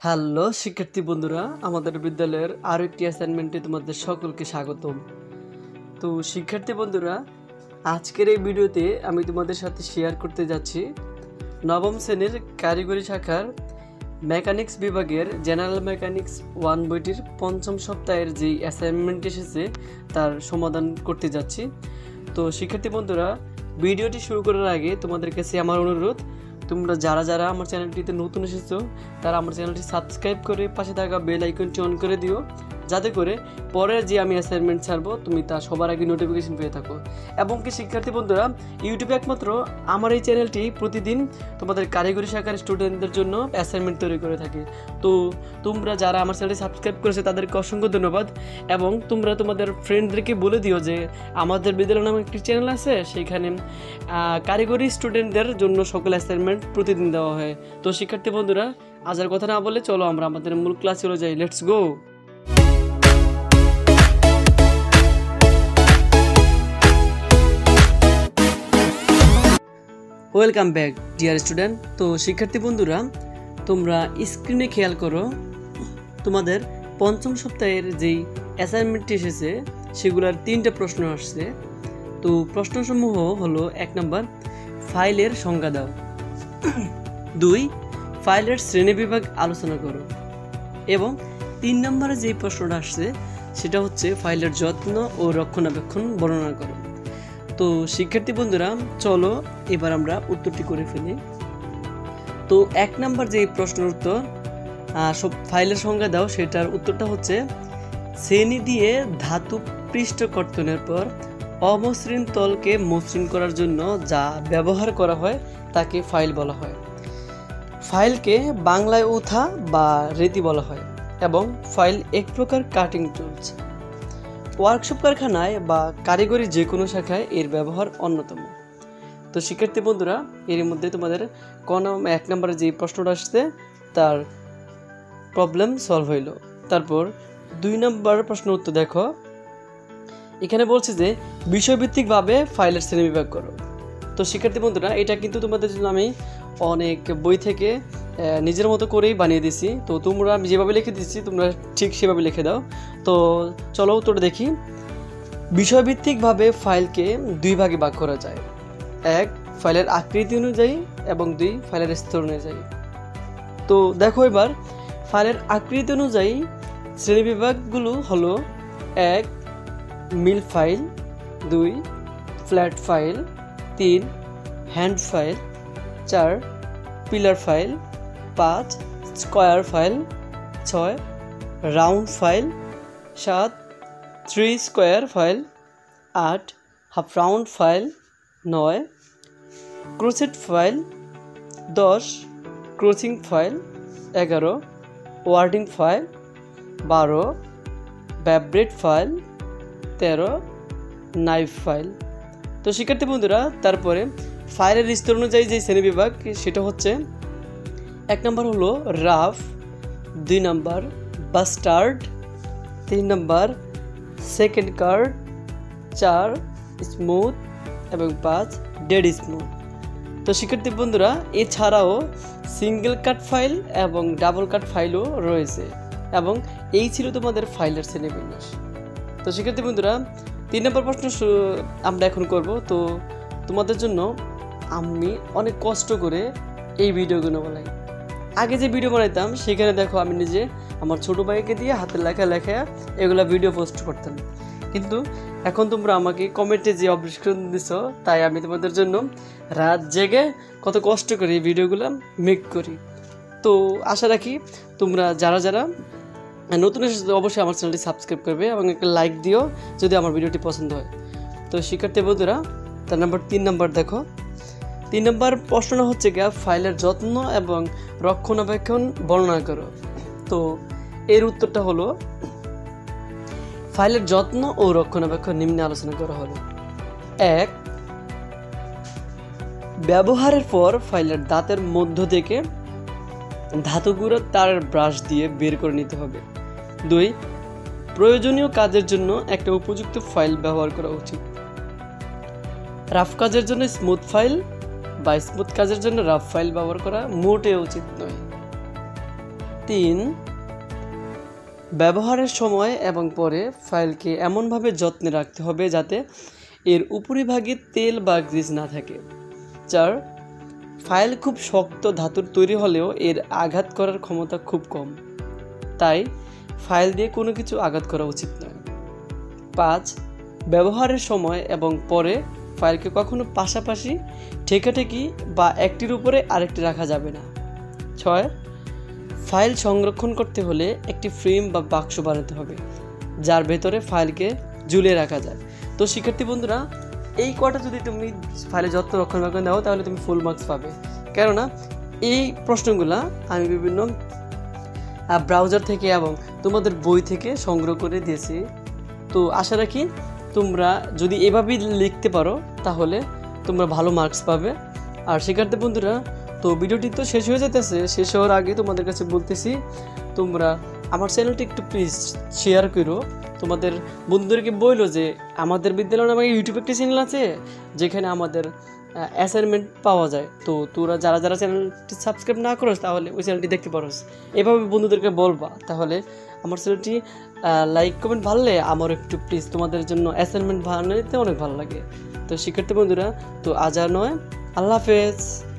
Hello শিক্ষার্থী বন্ধুরা, আমাদের বিদ্যালয়ের আরও একটি অ্যাসাইনমেন্টে তোমাদের সকলকে স্বাগতম। তো শিক্ষার্থী বন্ধুরা, আজকের এই ভিডিওতে আমি তোমাদের সাথে শেয়ার করতে যাচ্ছি নবম শ্রেণীর কারিগরি শাখার মেকানিক্স বিভাগের জেনারেল মেকানিক্স 1 বইটির পঞ্চম সপ্তাহের যেই অ্যাসাইনমেন্ট এসেছে তার সমাধান করতে যাচ্ছি। তো শিক্ষার্থী বন্ধুরা, ভিডিওটি শুরু করার আগে তোমাদের কাছে আমার অনুরোধ, তোমরা যারা আমার চ্যানেলটিতে নতুন এসেছো তারা আমার চ্যানেলটি সাবস্ক্রাইব করে পাশে থাকা বেল আইকনটি অন করে দিও, যাতে করে পরের যে আমি অ্যাসাইনমেন্ট ছাড়বো তুমি তা সবার আগে নোটিফিকেশন পেয়ে থাকো। এবং কি শিক্ষার্থী বন্ধুরা, ইউটিউবে একমাত্র আমার এই চ্যানেলটি প্রতিদিন তোমাদের কারিগরি শাখার স্টুডেন্টদের জন্য অ্যাসাইনমেন্ট তৈরি করে থাকে। তো তোমরা যারা আমার চ্যানেলটি সাবস্ক্রাইব করেছে তাদেরকে অসংখ্য ধন্যবাদ। এবং তোমরা তোমাদের ফ্রেন্ডদেরকে বলে দিও যে আমাদের বিদ্যালয় নামে একটি চ্যানেল আছে, সেইখানে কারিগরি স্টুডেন্টদের জন্য সকল অ্যাসাইনমেন্ট প্রতিদিন দেওয়া হয়। তো শিক্ষার্থী বন্ধুরা, আজ আর কথা না বলে চলো আমরা আমাদের মূল ক্লাস চলে যাই। Let's go. Welcome back dear student. তো শিক্ষার্থী বন্ধুরা, তোমরা স্ক্রিনে খেয়াল করো, তোমাদের পঞ্চম সপ্তাহের যেই অ্যাসাইনমেন্টটি এসেছে সেগুলোর 3টে প্রশ্ন আসছে। তো প্রশ্নসমূহ হলো: 1 নম্বর, ফাইলের সংজ্ঞা দাও। 2, ফাইলের শ্রেণীবিভাগ আলোচনা করো। এবং 3 নম্বরে যেই প্রশ্নটা আসছে সেটা হচ্ছে ফাইলের যত্ন ও রক্ষণাবেক্ষণ বর্ণনা করো। তো শিক্ষার্থী বন্ধুরা, চলো এবার আমরা উত্তরটি করে ফেলি। তো 1 নম্বর যে প্রশ্নের উত্তর, সব ফাইলের সংজ্ঞা দাও, সেটার উত্তরটা হচ্ছে: শ্রেণী দিয়ে ধাতু পৃষ্ঠ কর্তনের পর অমসৃণ তলকে মসৃণ করার জন্য যা ব্যবহার করা হয় তাকে ফাইল বলা হয়। ফাইলকে বাংলায় উথা বা রেতি বলা হয় এবং ফাইল এক প্রকার কাটিং টুলস। ওয়ার্কশপ কারখানায় বা কারিগরি যে কোনো শাখায় এর ব্যবহার অন্যতম। তো শিক্ষার্থী বন্ধুরা, এর মধ্যে তোমাদের 1 নম্বরে যে প্রশ্নটা আসছে তার প্রবলেম সলভ হইল। তারপর 2 নম্বর প্রশ্ন উত্তর দেখো, এখানে বলছে যে বিষয়ভিত্তিকভাবে ফাইলের শ্রেণীবিভাগ করো। তো শিক্ষার্থী বন্ধুরা, এটা কিন্তু তোমাদের জন্য আমি অনেক বই থেকে নিজের মতো করেই বানিয়ে দিছি। তো তোমরা আমি যেভাবে লিখে দিচ্ছি তোমরা ঠিক সেভাবে লিখে দাও। তো চলো উত্তর দেখি। বিষয়ভিত্তিকভাবে ফাইলকে 2 ভাগে ভাগ করা যায়: 1, ফাইলের আকৃতি অনুযায়ী এবং 2, ফাইলের স্তর অনুযায়ী। তো দেখো এবার ফাইলের আকৃতি অনুযায়ী শ্রেণীবিভাগগুলো হলো: 1, mill file; 2, flat file; 3, hand file; 4, pillar file; 5, square file; 6, round file; 7, 3 square file; 8, half round file; 9, ক্রোসেট file; 10, crossing file; 11, warding file; 12, ব্যাব্রেড ফাইল; 13, নাইফ ফাইল। তো শিক্ষার্থী বন্ধুরা, তারপরে ফাইলের স্তর অনুযায়ী যে শ্রেণীবিভাগ সেটা হচ্ছে: 1 নম্বর হলো রাফ; 2 নম্বর বাস্টার্ড; 3 নম্বর সেকেন্ড কার্ড; 4, স্মুথ এবং 5, ডেড স্মুথ। তো শিক্ষার্থী বন্ধুরা, এছাড়াও সিঙ্গেল কাট ফাইল এবং ডাবল কাট ফাইলও রয়েছে। এবং এই ছিল তোমাদের ফাইলের শ্রেণীবিন্যাস। তো শিক্ষার্থী বন্ধুরা, 3 নম্বর প্রশ্ন আমরা এখন করব। তো তোমাদের জন্য আমি অনেক কষ্ট করে এই ভিডিওগুলো বানাই। আগে যে ভিডিও বানাইতাম সেখানে দেখো আমি নিজে আমার ছোটো ভাইকে দিয়ে হাতের লেখা এগুলো ভিডিও পোস্ট করতাম। কিন্তু এখন তোমরা আমাকে কমেন্টে যে অবজেকশন দিছো, তাই আমি তোমাদের জন্য রাত জেগে কত কষ্ট করে এই ভিডিওগুলো মেক করি। তো আশা রাখি তোমরা যারা নতুন এসেছো অবশ্যই আমার চ্যানেলটি সাবস্ক্রাইব করবে এবং একটা লাইক দিও যদি আমার ভিডিওটি পছন্দ হয়। তো শিক্ষার্থী বন্ধুরা, তার নাম্বার 3 নম্বর দেখো। 3 নম্বর প্রশ্নটা হচ্ছে গিয়ে ফাইলের যত্ন এবং রক্ষণাবেক্ষণ বর্ণনা করো। তো এর উত্তরটা হলো: ফাইলের যত্ন ও রক্ষণাবেক্ষণ নিম্নে আলোচনা করা হলো। 1, ব্যবহারের পর ফাইলের দাঁতের মধ্য থেকে ধাতুগুঁড়ো তারের ব্রাশ দিয়ে বের করে নিতে হবে। 2, প্রয়োজনীয় কাজের জন্য একটা উপযুক্ত ফাইল ব্যবহার করা উচিত। রাফ কাজের জন্য স্মুথ ফাইল বা স্মুথ কাজের জন্য রাফ ফাইল ব্যবহার করা মোটেও উচিত নয়। 3, ব্যবহারের সময় এবং পরে ফাইলকে এমনভাবে যত্নে রাখতে হবে যাতে এর উপরিভাগে তেল বা গ্রিজ না থাকে। 4, ফাইল খুব শক্ত ধাতুর তৈরি হলেও এর আঘাত করার ক্ষমতা খুব কম, তাই ফাইল দিয়ে কোনো কিছু আঘাত করা উচিত নয়। 5, ব্যবহারের সময় এবং পরে ফাইলকে কখনো পাশাপাশি ঠেকাঠেকি বা একটির উপরে আরেকটি রাখা যাবে না। 6, ফাইল সংরক্ষণ করতে হলে একটি ফ্রেম বা বাক্স বানাতে হবে যার ভেতরে ফাইলকে ঝুলিয়ে রাখা যায়। তো শিক্ষার্থী বন্ধুরা, এই কটা যদি তুমি ফাইলে যত্ন রক্ষণাবেক্ষণ দাও তাহলে তুমি ফুল মার্কস পাবে। কেননা এই প্রশ্নগুলা আমি বিভিন্ন ব্রাউজার থেকে এবং তোমাদের বই থেকে সংগ্রহ করে দিয়েছি। তো আশা রাখি তোমরা যদি এভাবেই লিখতে পারো তাহলে তোমরা ভালো মার্কস পাবে। আর শিক্ষার্থী বন্ধুরা, তো ভিডিওটি তো শেষ হয়ে যেতেছে, শেষ হওয়ার আগে তোমাদের কাছে বলতেছি তোমরা আমার চ্যানেলটি একটু প্লিজ শেয়ার করো, তোমাদের বন্ধুদেরকে বললো যে আমাদের বিদ্যালয় নামে ইউটিউবে একটি চ্যানেল আছে যেখানে আমাদের অ্যাসাইনমেন্ট পাওয়া যায়। তো তোরা যারা যারা চ্যানেলটি সাবস্ক্রাইব না করোস তাহলে ওই চ্যানেলটি দেখতে পারোস। এভাবে বন্ধুদেরকে বলবা, তাহলে আমার চ্যানেলটি লাইক কমেন্ট ভাললে আমার একটু প্লিজ তোমাদের জন্য অ্যাসাইনমেন্ট বানাতে অনেক ভালো লাগে। তো শিক্ষার্থী বন্ধুরা, তো আজ আর নয়, আল্লাহ হাফেজ।